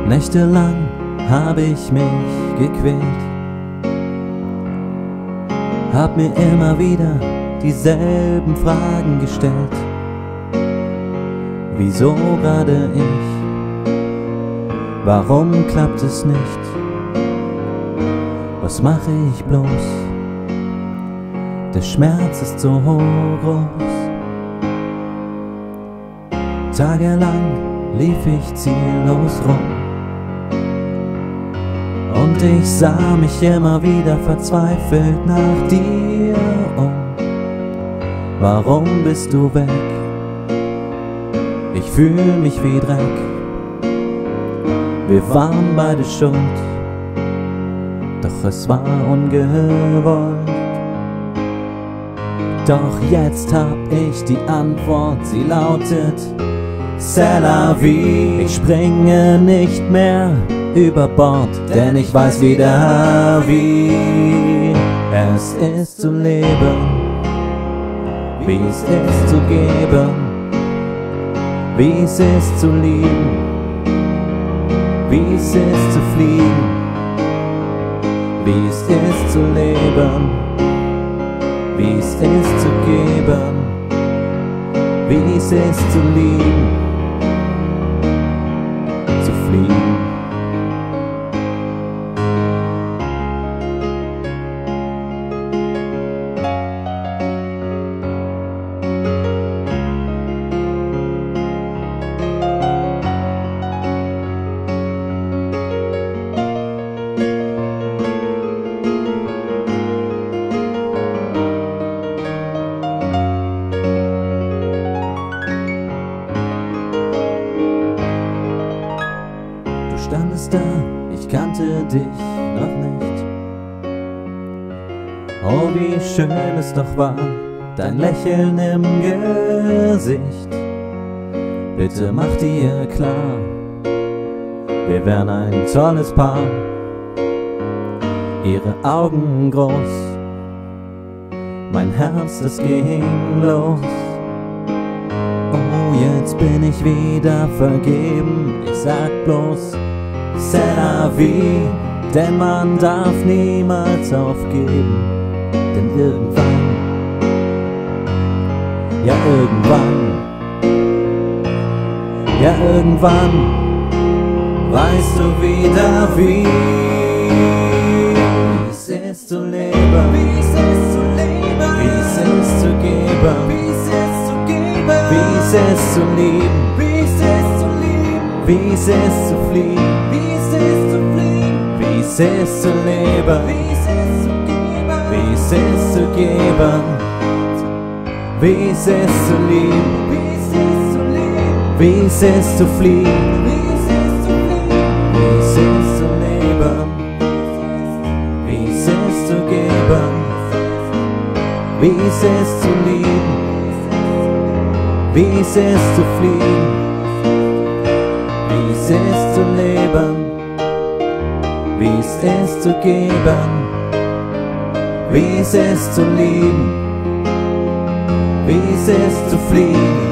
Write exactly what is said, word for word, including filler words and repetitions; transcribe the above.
Nächtelang habe ich mich gequält, hab mir immer wieder dieselben Fragen gestellt. Wieso gerade ich? Warum klappt es nicht? Was mache ich bloß? Der Schmerz ist so groß. Tagelang lief ich ziellos rum und ich sah mich immer wieder verzweifelt nach dir um. Warum bist du weg? Ich fühl mich wie Dreck. Wir waren beide schuld, doch es war ungewollt. Doch jetzt hab ich die Antwort, sie lautet C'est la vie. Ich springe nicht mehr über Bord, denn ich weiß wieder, wie es ist zu leben, wie es ist zu geben, wie es ist zu lieben, wie es ist zu fliegen, wie es ist zu leben, wie es ist zu geben, wie es ist zu lieben, zu fliegen. Du standest da, ich kannte dich noch nicht. Oh, wie schön es doch war, dein Lächeln im Gesicht. Bitte mach dir klar, wir wären ein tolles Paar. Ihre Augen groß, mein Herz, das ging los. Oh, jetzt bin ich wieder vergeben, ich sag bloß C'est la vie, denn man darf niemals aufgeben. Denn irgendwann, ja irgendwann, ja irgendwann weißt du wieder, wie es ist zu leben, wie es ist zu leben, wie es ist zu geben, wie es ist zu geben, wie es ist zu lieben, wie es ist zu lieben, wie es ist zu fliegen, wie es ist zu fliegen, wie es ist zu leben, wie es ist zu geben, wie es ist zu geben, wie es ist zu lieben, wie es ist zu lieben, wie es ist zu fliegen, wie es ist zu fliegen, wie es ist zu leben, wie es ist zu geben, wie es ist zu lieben, wie es ist zu fliegen, wie es ist zu leben, wie es ist zu geben, wie es ist zu lieben, wie es ist zu fliegen.